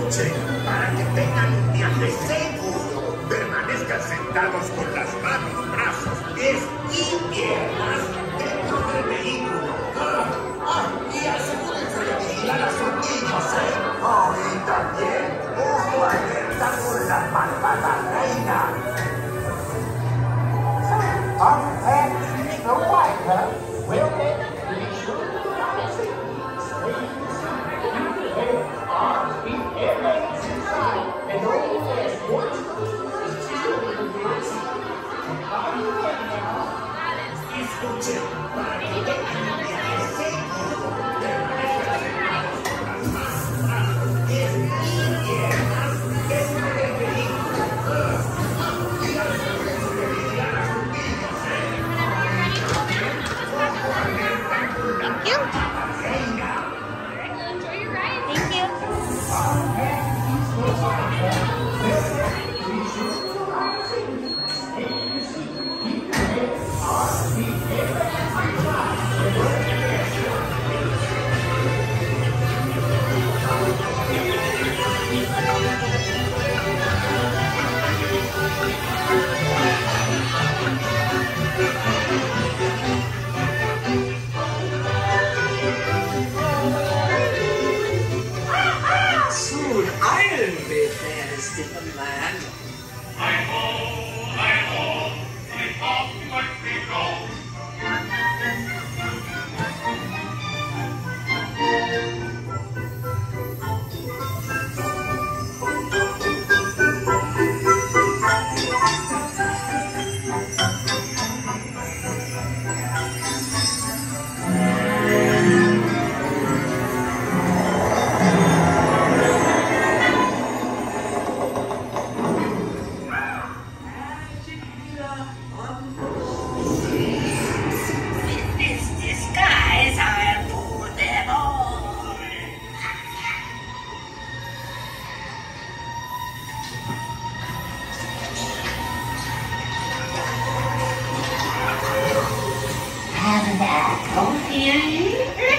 Escuchen, para que tengan un viaje seguro, permanezcan sentados con las manos, brazos, pies y piernas dentro del vehículo. Y asegúrense de vigilar a sus niños, ¿eh? Oh, y también, ojo alerta con la malvada reina. Snow White, huh? Well, then, be sure to not see everything's inside, and only there's one Escuchen, para que tengan un viaje seguro, permanezcan sentados con las manos, brazos, pies y piernas dentro del vehículo. Y asegúrense de vigilar a sus niños, ¿eh? Ojo alerta con la malvada reina. Enjoy your ride. Thank you. Soon I'll be fairest in the land. In this disguise, I'll fool them all. Have an apple, dearie?